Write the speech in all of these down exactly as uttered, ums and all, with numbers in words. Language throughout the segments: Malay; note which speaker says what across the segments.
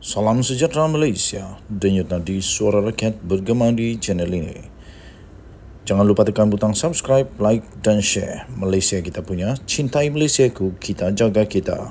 Speaker 1: Salam sejahtera Malaysia, denyut nadi suara rakyat bergema di channel ini. Jangan lupa tekan butang subscribe, like dan share. Malaysia kita punya, cintai Malaysiaku, kita jaga kita.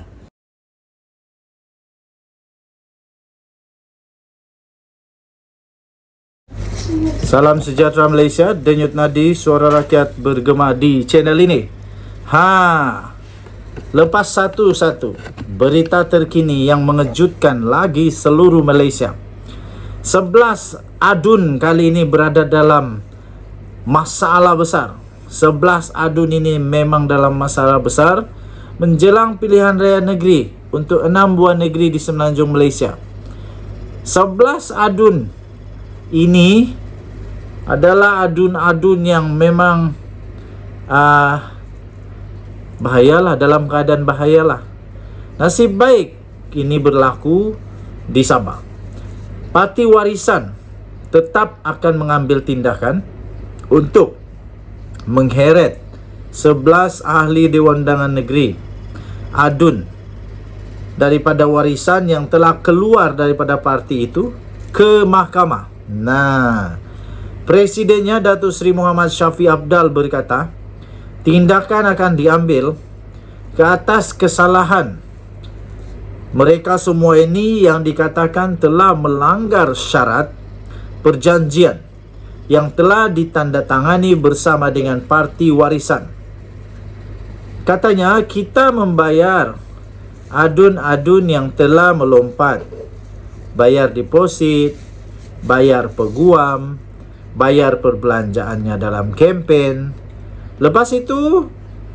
Speaker 1: Salam sejahtera Malaysia, denyut nadi suara rakyat bergema di channel ini. Ha, lepas satu-satu berita terkini yang mengejutkan lagi seluruh Malaysia. sebelas adun kali ini berada dalam masalah besar. sebelas adun ini memang dalam masalah besar menjelang pilihan raya negeri untuk enam buah negeri di semenanjung Malaysia. sebelas adun ini adalah adun-adun yang memang uh, bahayalah, dalam keadaan bahayalah. Nasib baik ini berlaku di Sabah. Parti Warisan tetap akan mengambil tindakan untuk mengheret sebelas ahli Dewan Undangan Negeri adun daripada Warisan yang telah keluar daripada parti itu ke mahkamah. Nah, Presidennya Datuk Seri Muhammad Shafie Apdal berkata, tindakan akan diambil ke atas kesalahan mereka semua ini yang dikatakan telah melanggar syarat perjanjian yang telah ditandatangani bersama dengan Parti Warisan. Katanya, kita membayar adun-adun yang telah melompat, bayar deposit, bayar peguam, bayar perbelanjaannya dalam kempen. Lepas itu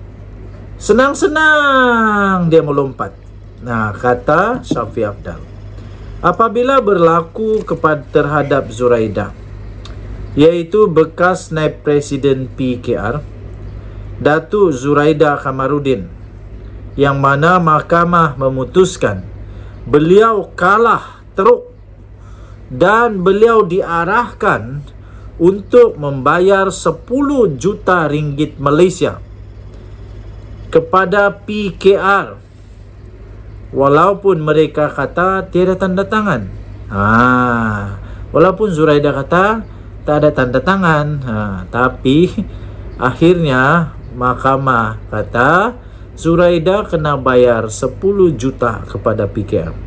Speaker 1: senang-senang dia melompat. Nah, kata Shafie Apdal, apabila berlaku kepada terhadap Zuraidah, iaitu bekas naib presiden P K R, Datuk Zuraidah Kamarudin, yang mana mahkamah memutuskan beliau kalah teruk dan beliau diarahkan untuk membayar sepuluh juta ringgit Malaysia kepada P K R, walaupun mereka kata tiada tanda tangan. Ha, walaupun Zuraidah kata tak ada tanda tangan, ha, tapi akhirnya mahkamah kata Zuraidah kena bayar sepuluh juta kepada P K R.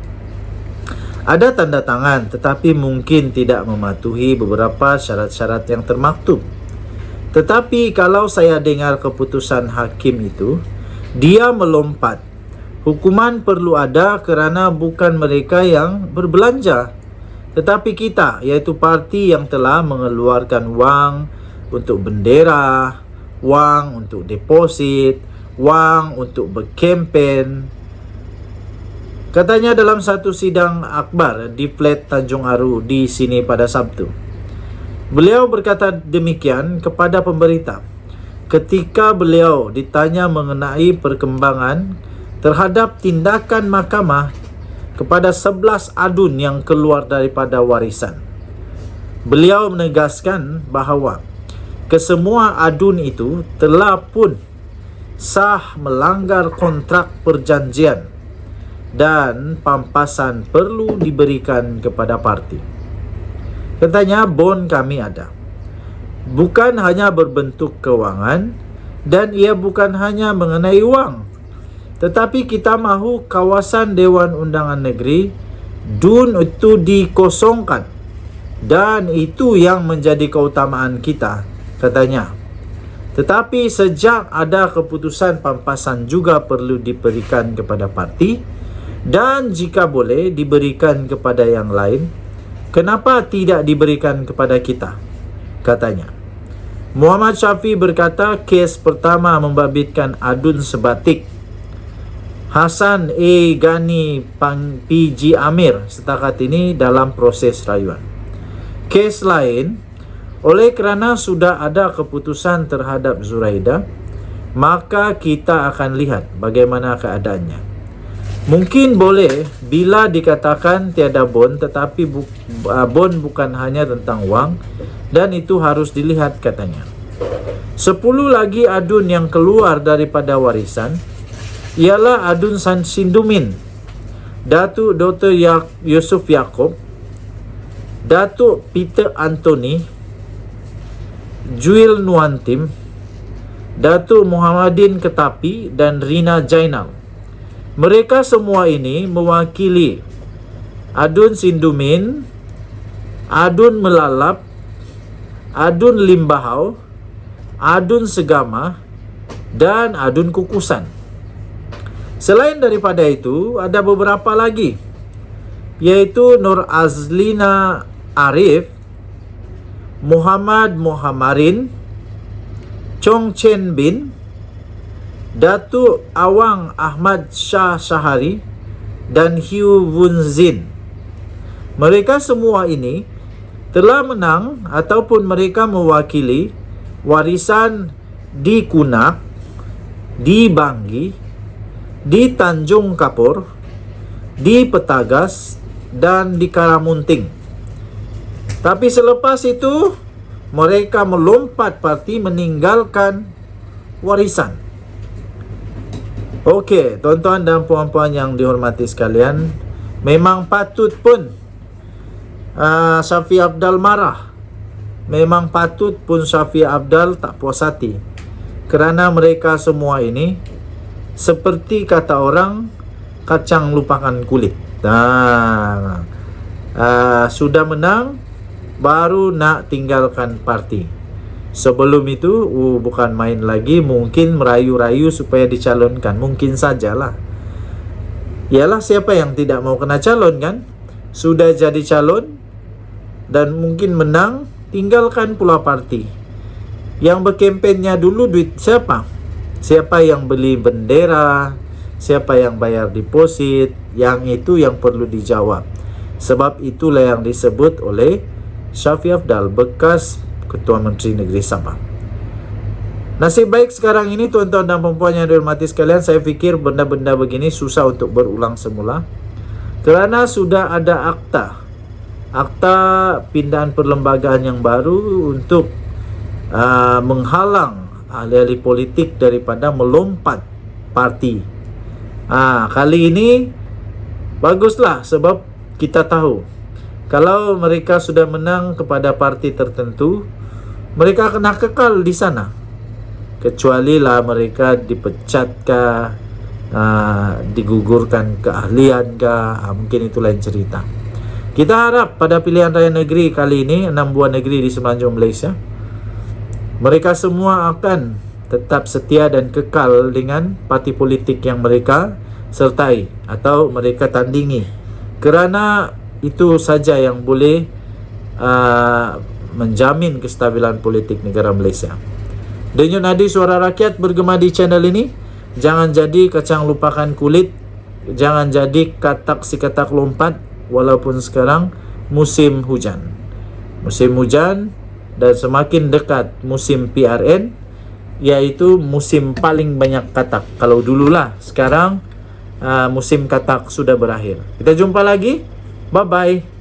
Speaker 1: Ada tanda tangan tetapi mungkin tidak mematuhi beberapa syarat-syarat yang termaktub. Tetapi kalau saya dengar keputusan hakim itu, dia melompat. Hukuman perlu ada kerana bukan mereka yang berbelanja, tetapi kita, iaitu parti yang telah mengeluarkan wang untuk bendera, wang untuk deposit, wang untuk berkempen. Katanya dalam satu sidang akbar di Flat Tanjung Aru di sini pada Sabtu. Beliau berkata demikian kepada pemberita ketika beliau ditanya mengenai perkembangan terhadap tindakan mahkamah kepada sebelas adun yang keluar daripada Warisan. Beliau menegaskan bahawa kesemua adun itu telah pun sah melanggar kontrak perjanjian dan pampasan perlu diberikan kepada parti. Katanya, bon kami ada. Bukan hanya berbentuk kewangan dan ia bukan hanya mengenai wang, tetapi kita mahu kawasan Dewan Undangan Negeri D U N itu dikosongkan, dan itu yang menjadi keutamaan kita, katanya. Tetapi sejak ada keputusan pampasan juga perlu diberikan kepada parti, dan jika boleh diberikan kepada yang lain, kenapa tidak diberikan kepada kita? Katanya. Muhammad Shafie berkata kes pertama membabitkan adun sebatik Hasan A. Ghani P G Amir setakat ini dalam proses rayuan. Kes lain, oleh kerana sudah ada keputusan terhadap Zuraidah, maka kita akan lihat bagaimana keadaannya. Mungkin boleh bila dikatakan tiada bon, tetapi bu, uh, bon bukan hanya tentang wang dan itu harus dilihat, katanya. Sepuluh lagi adun yang keluar daripada Warisan ialah adun San Sindumin, Datuk Doktor Ya- Yusuf Yaakob, Datuk Peter Anthony, Juil Nuantim, Datuk Muhammadin Ketapi dan Rina Jainal. Mereka semua ini mewakili Adun Sindumin, Adun Melalap, Adun Limbahau, Adun Segama, dan Adun Kukusan. Selain daripada itu, ada beberapa lagi, yaitu Nur Azlina Arif, Muhammad Muhammarin, Chong Chen Bin, Datuk Awang Ahmad Shah Shahari, dan Hiu Wun Zin. Mereka semua ini telah menang ataupun mereka mewakili warisan di Kunak, di Banggi, di Tanjung Kapur, di Petagas, dan di Karamunting. Tapi selepas itu mereka melompat parti meninggalkan warisan. Okey, tuan-tuan dan puan-puan yang dihormati sekalian, memang patut pun uh, Syafiq Apdal marah. Memang patut pun Syafiq Apdal tak puas hati, kerana mereka semua ini seperti kata orang, kacang lupakan kulit. Nah, uh, sudah menang baru nak tinggalkan parti. Sebelum itu uh, bukan main lagi, mungkin merayu-rayu supaya dicalonkan. Mungkin sajalah. Ialah siapa yang tidak mau kena calon kan? Sudah jadi calon dan mungkin menang, tinggalkan pula parti. Yang berkempennya dulu duit siapa? Siapa yang beli bendera? Siapa yang bayar deposit? Yang itu yang perlu dijawab. Sebab itulah yang disebut oleh Syafiq Apdal, bekas Ketua Menteri Negeri Sabah. Nasib baik sekarang ini tuan-tuan dan puan-puan yang dihormati sekalian, saya fikir benda-benda begini susah untuk berulang semula, kerana sudah ada akta Akta pindahan perlembagaan yang baru untuk uh, menghalang ahli-ahli politik daripada melompat parti. Ah, kali ini baguslah, sebab kita tahu kalau mereka sudah menang kepada parti tertentu, mereka kena kekal di sana. Kecuali lah mereka dipecat kah, uh, digugurkan keahlian kah, uh, mungkin itu lain cerita. Kita harap pada pilihan raya negeri kali ini, enam buah negeri di semenanjung Malaysia, mereka semua akan tetap setia dan kekal dengan parti politik yang mereka sertai atau mereka tandingi, kerana itu saja yang boleh uh, menjamin kestabilan politik negara Malaysia. Denyut nadi suara rakyat bergema di channel ini. Jangan jadi kacang lupakan kulit, jangan jadi katak si katak lompat. Walaupun sekarang musim hujan, musim hujan dan semakin dekat musim P R N, yaitu musim paling banyak katak. Kalau dululah, sekarang uh, musim katak sudah berakhir. Kita jumpa lagi. Bye-bye.